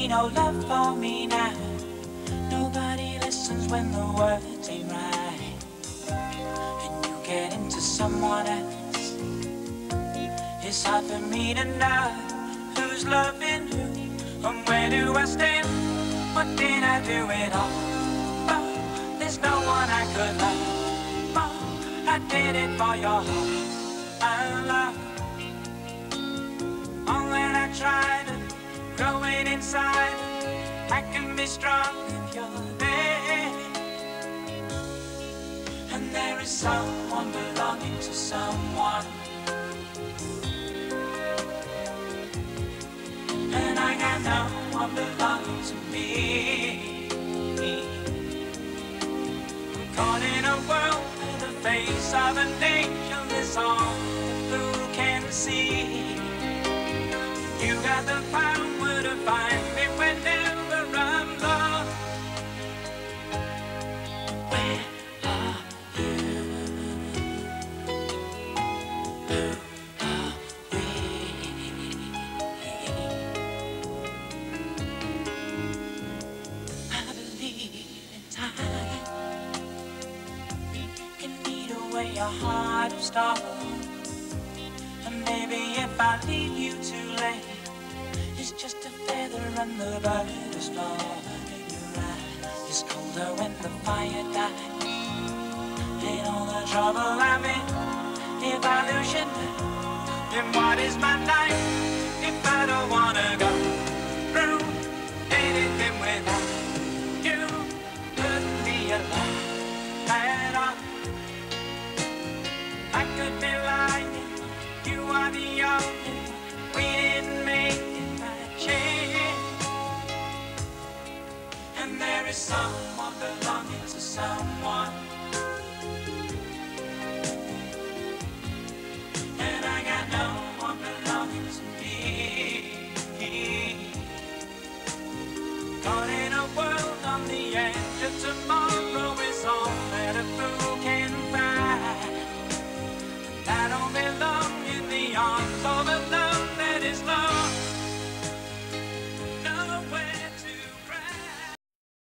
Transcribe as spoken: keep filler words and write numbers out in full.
be no love for me now. Nobody listens when the words ain't right, and you get into someone else. It's hard for me to know who's loving who, and where do I stand? What did I do it all? Oh, there's no one I could love. Oh, I did it for your heart. I love. Oh, when I try to grow it inside, I can be strong if you're there. And there is someone belonging to someone, and I got no one belonging to me. I'm caught in a world where the face of an angel is all who can see. You got the power to find me whenever I'm lost. Where are you? Who are we? I believe in time can eat away your heart of stone. And maybe if I leave you too late, it's just a feather and the bird is flown in your eye. It's colder when the fire dies. In all the trouble I'm in, if I lose you now, then what is my life?